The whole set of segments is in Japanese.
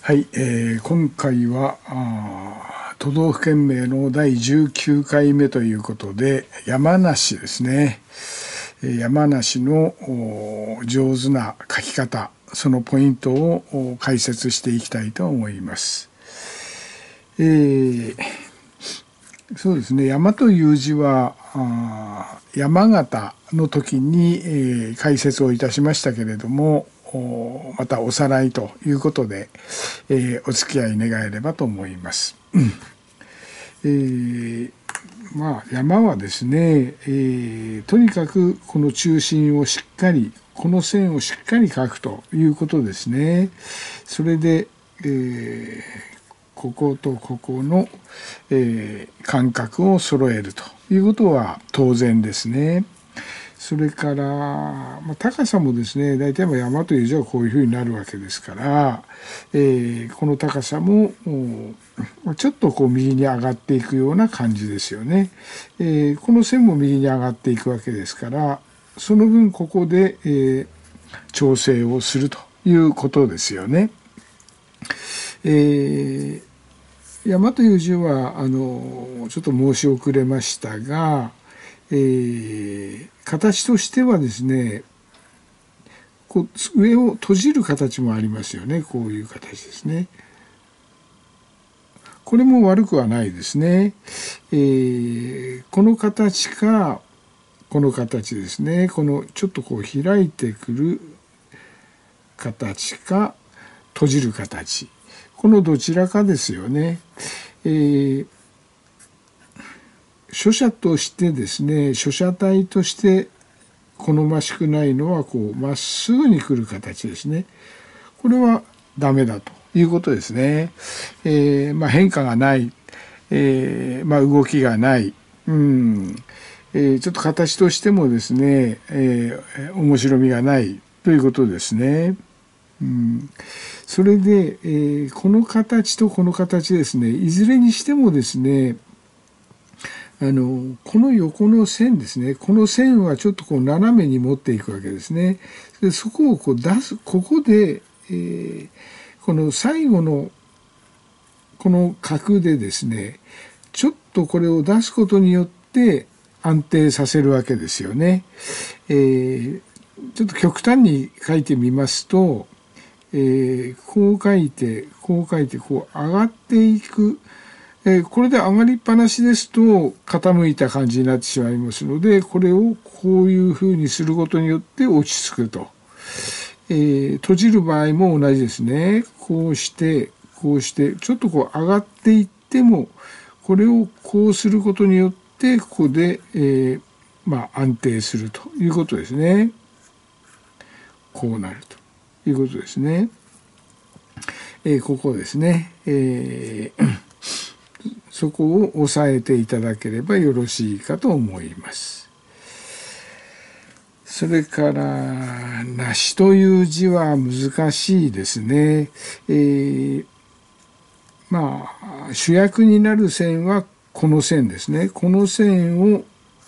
はい、今回は都道府県名の第19回目ということで、山梨ですね。山梨の上手な書き方、そのポイントを解説していきたいと思います。そうですね、山という字は山形の時に、解説をいたしましたけれども、またおさらいということで、お付き合い願えればと思います。山はですね、とにかくこの中心をしっかり、この線をしっかり書くということですね。それで、こことここの、間隔を揃えるということは当然ですね。それから、高さもですね、大体山という字はこういうふうになるわけですから、この高さもちょっとこう右に上がっていくような感じですよね。この線も右に上がっていくわけですから、その分ここで、調整をするということですよね。山という字はちょっと申し遅れましたが、形としてはですね、こう上を閉じる形もありますよね。こういう形ですね。これも悪くはないですね。この形かこの形ですね。このちょっとこう開いてくる形か閉じる形、このどちらかですよね。書写としてですね、書写体として好ましくないのはこうまっすぐに来る形ですね。これはダメだということですね。変化がない、動きがない、ちょっと形としてもですね、面白みがないということですね。それで、この形とこの形ですね、いずれにしてもですね、この横の線ですね、この線はちょっとこう斜めに持っていくわけですね。でそこをこう出す、ここで、この最後のこの角でですね、ちょっとこれを出すことによって安定させるわけですよね。ちょっと極端に書いてみますと、こう書いて、こう書いて、こう上がっていく。これで上がりっぱなしですと傾いた感じになってしまいますので、これをこういうふうにすることによって落ち着くと。閉じる場合も同じですね。こうして、こうして、ちょっとこう上がっていっても、これをこうすることによって、ここで、安定するということですね。こうなるということですね。ここですね。そこを押さえていただければよろしいかと思います。それから、梨という字は難しいですね。主役になる線はこの線ですね。この線を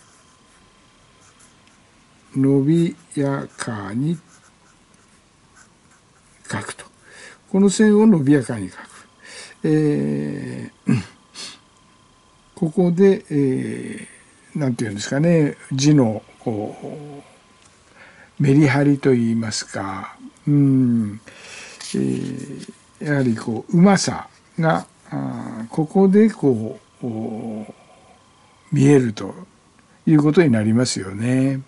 伸びやかに書くと。この線を伸びやかに書く。ここで、なんていうんですかね、字のこうメリハリといいますか、やはりこううまさがここでこう見えるということになりますよね。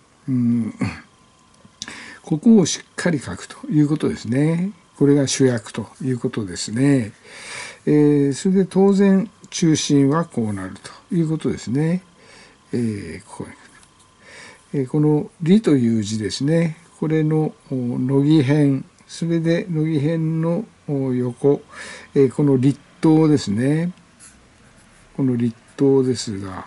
ここをしっかり書くということですね。これが主役ということですね。それで当然中心はこうなるということですね。この「り」という字ですね。これの乃木辺、それで乃木辺の横、この立刀ですね。この立刀ですが、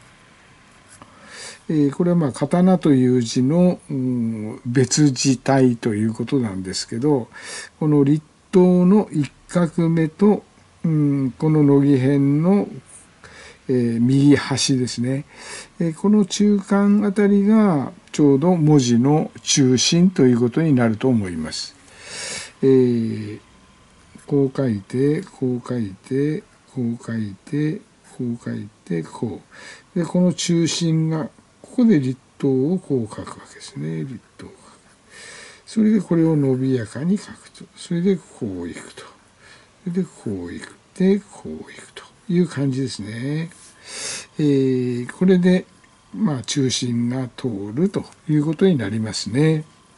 これは刀という字の別字体ということなんですけど、この立刀の一画目と、この乃木辺の右端ですね。この中間あたりがちょうど文字の中心ということになると思います。 こう書いて、こう書いて、こう書いて、こう書いて、こう。で、この中心が、ここで立頭をこう書くわけですね。立頭を書く。それでこれを伸びやかに書くと。それでこういくと。それでこういくて、こういくという感じですね。これで、まあ、中心が通るということになりますね。うん。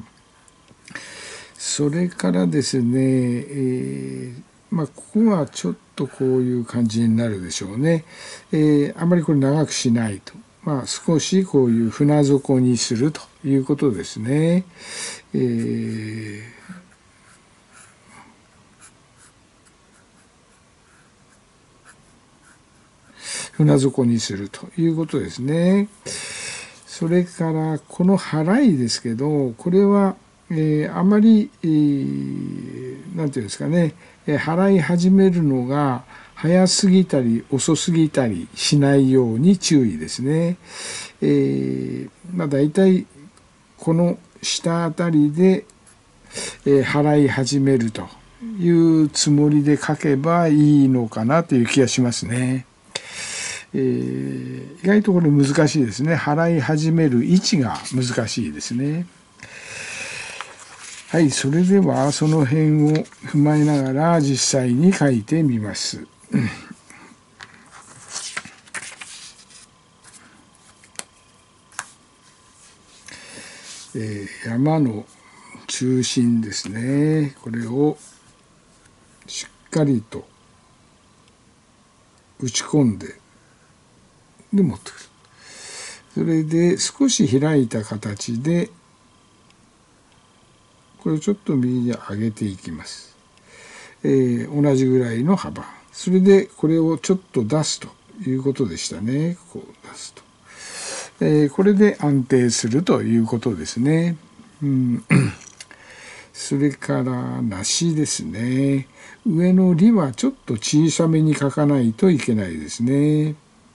それからですね、まあ、ここはちょっとこういう感じになるでしょうね。あまりこれ長くしないと。まあ、少しこういう船底にするということですね。船底にするということですね。それからこの払いですけど、これは、あまり、なんていうんですかね、払い始めるのが早すぎたり遅すぎたりしないように注意ですね。まあ、大体この下あたりで、払い始めるというつもりで書けばいいのかなという気がしますね。意外とこれ難しいですね。払い始める位置が難しいですね。はい、それではその辺を踏まえながら実際に書いてみます。山の中心ですね。これをしっかりと打ち込んで持ってくる。それで少し開いた形でこれをちょっと右に上げていきます。同じぐらいの幅。それでこれをちょっと出すということでしたね。こう出すと。これで安定するということですね。それから梨ですね。上のりはちょっと小さめに書かないといけないですね。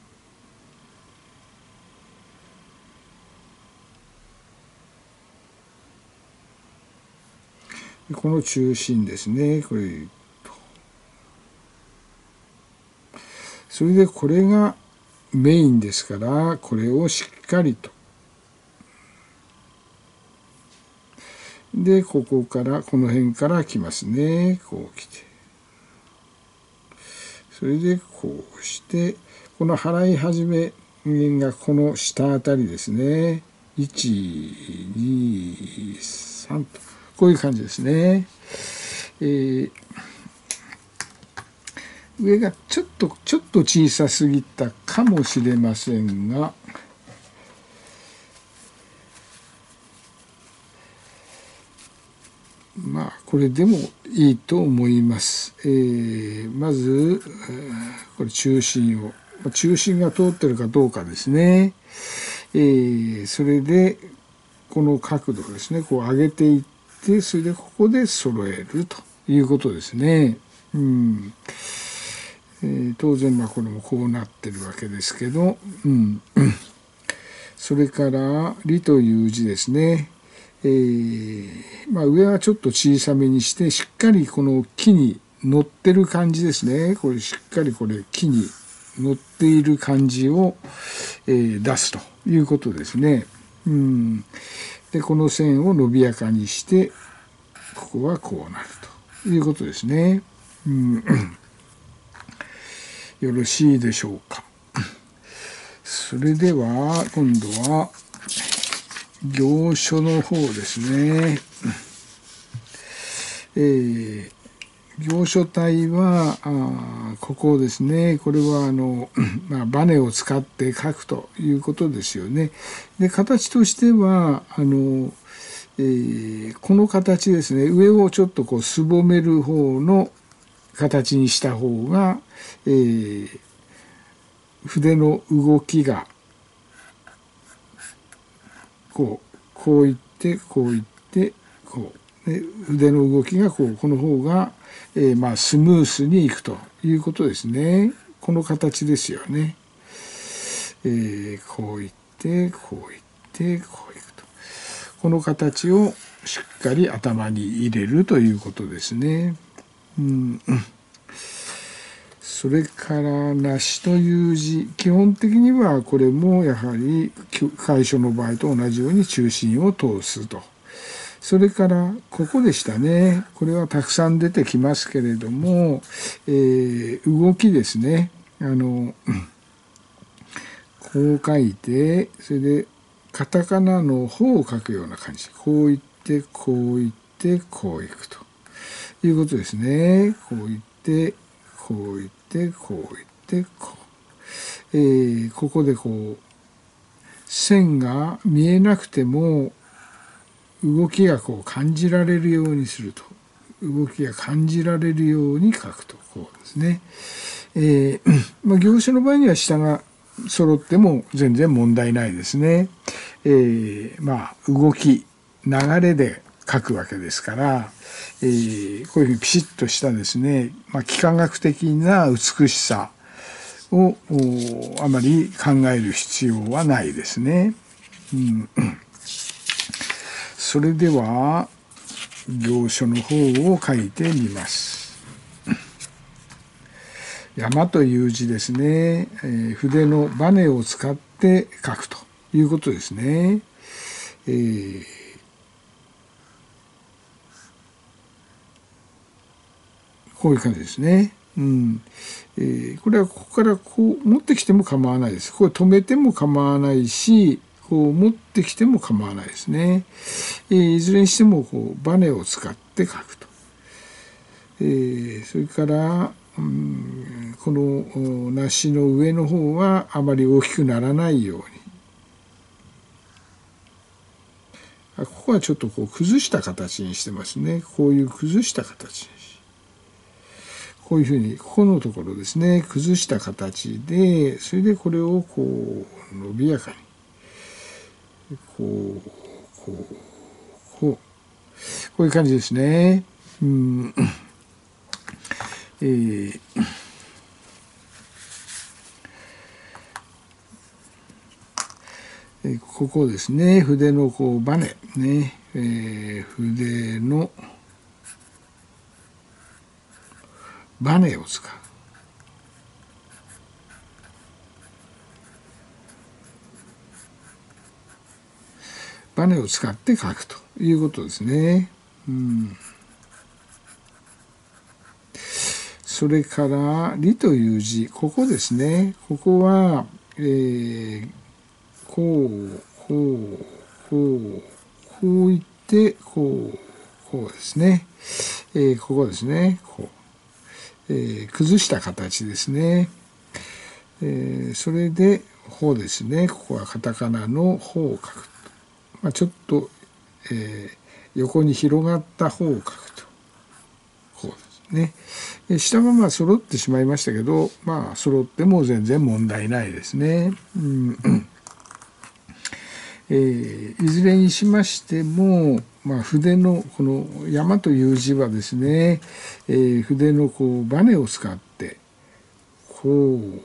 この中心ですね。これ。それでこれがメインですから、これをしっかりと。で、ここから、この辺から来ますね。こう来て。それでこうして、この払い始めがこの下あたりですね。1、2、3と。こういう感じですね。上がちょっと小さすぎたかもしれませんが、まあこれでもいいと思います。まずこれ中心が通ってるかどうかですね。それでこの角度ですね、こう上げていって、それでここで揃えるということですね。当然まあこれもこうなってるわけですけど、それから「り」という字ですね。まあ、上はちょっと小さめにしてしっかりこの木に乗ってる感じですね。これしっかりこれ木に乗っている感じを、出すということですね。でこの線を伸びやかにしてここはこうなるということですね。よろしいでしょうか。それでは今度は行書の方ですね。行書体はここですね。これはまあ、バネを使って書くということですよね。で形としてはこの形ですね。上をちょっとこうすぼめる方の形にした方が、筆の動きがこういってこういってこう、ね、筆の動きがこの方が、まあスムースにいくということですね。この形ですよね。こういってこういってこういくと。この形をしっかり頭に入れるということですね。 それから梨という字、基本的にはこれもやはり楷書の場合と同じように中心を通すと。それからここでしたね。これはたくさん出てきますけれども、動きですね。こう書いて、それでカタカナの方を書くような感じ。こういって、こういって、こういくということですね。こういって、こういって、こういって、こう。ここでこう、線が見えなくても、動きがこう感じられるようにすると。動きが感じられるように書くと。こうですね。行書の場合には下が揃っても全然問題ないですね。動き、流れで書くわけですから、こういうふうにピシッとしたですね、幾何学的な美しさをあまり考える必要はないですね。それでは行書の方を書いてみます。山という字ですね、筆のバネを使って書くということですね。こういう感じですね。これはここからこう持ってきても構わないです。これ止めても構わないし、こう持ってきても構わないですね。いずれにしてもこうバネを使って書くと。それからこの梨の上の方はあまり大きくならないように。ここはちょっとこう崩した形にしてますね。こういう崩した形に。こういうふうにここのところですね、崩した形で、それでこれをこう伸びやかにこういう感じですね。ここですね、筆のこうバネね、筆のバネを使う。バネを使って書くということですね。それから「り」という字、ここですね。ここは、こういってこうですね。ここですね。こう、崩した形ですね。それで「ほ」ですね。ここはカタカナの「ほ」を書く。ちょっと、横に広がった方を書くと。こうですね。下は揃ってしまいましたけど、揃っても全然問題ないですね。いずれにしましても、筆のこの山という字はですね、筆のこうバネを使ってこう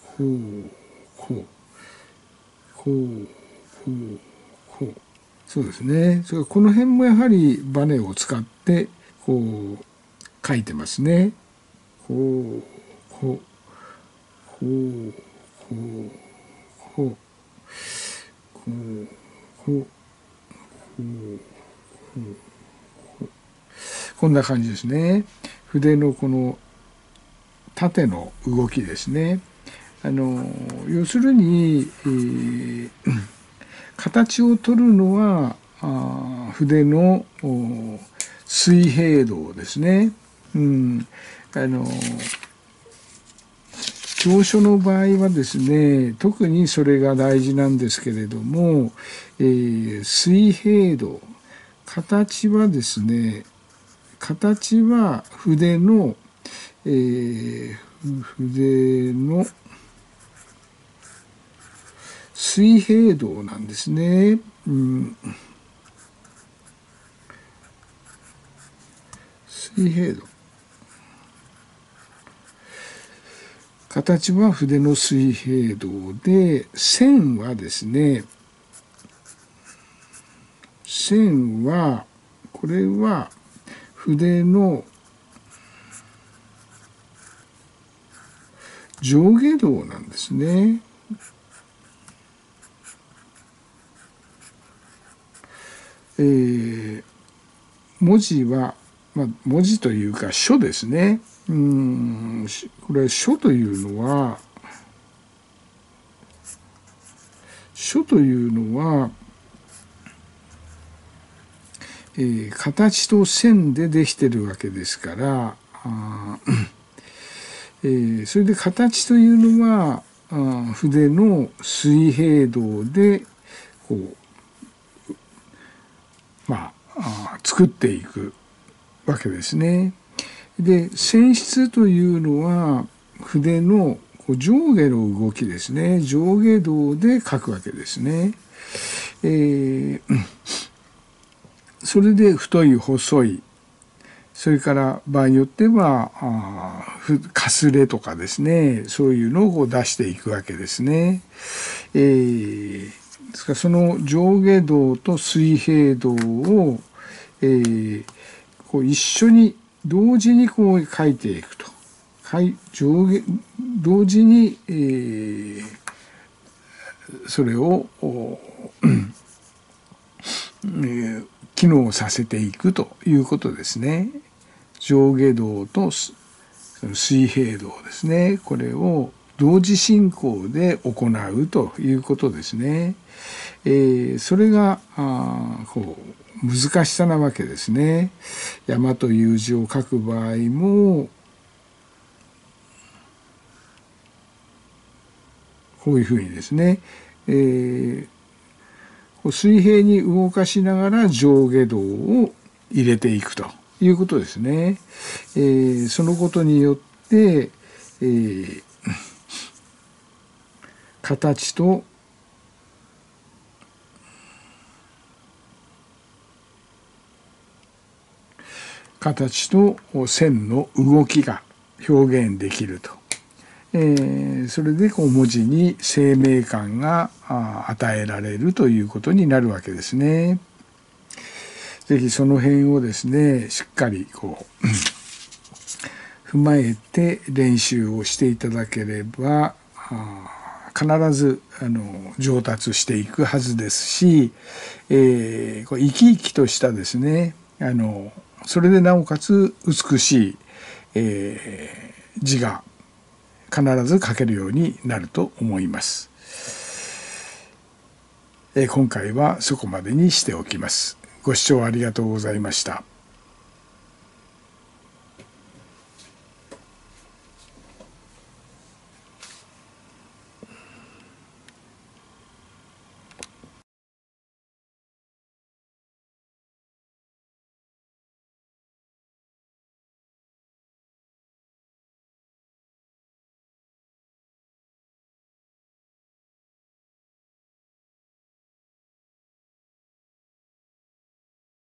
そうですね。それこの辺もやはりバネを使ってこう書いてますね。こんな感じですね。筆のこの縦の動きですね。要するに、形を取るのは筆の水平動ですね。行書の場合はですね、特にそれが大事なんですけれども、水平動、形はですね、形は筆の、水平動なんですね。水平動。形は筆の水平動で、線はですね、線は、これは筆の上下動なんですね。文字は、文字というか書ですね。これ書というのは形と線でできてるわけですから、それで形というのは筆の水平動でこう作っていくわけですね。で線質というのは筆の上下の動きですね。上下動で書くわけですね。それで太い細い、それから場合によってはかすれとかですね、そういうのを出していくわけですね。ですからその上下動と水平動を、一緒に同時に書いていくと。上下同時に、それを、機能させていくということですね。上下動と水平動ですね。これを同時進行で行うということですね。それが難しさなわけですね。山という字を書く場合もこういうふうにですね、水平に動かしながら上下動を入れていくということですね。そのことによって、形と線の動きが表現できると。それで文字に生命感が与えられるということになるわけですね。ぜひその辺をですね、しっかり踏まえて練習をしていただければ必ず上達していくはずですし、生き生きとしたですね、それでなおかつ美しい、字が必ず書けるようになると思います。今回はそこまでにしておきます。ご視聴ありがとうございました。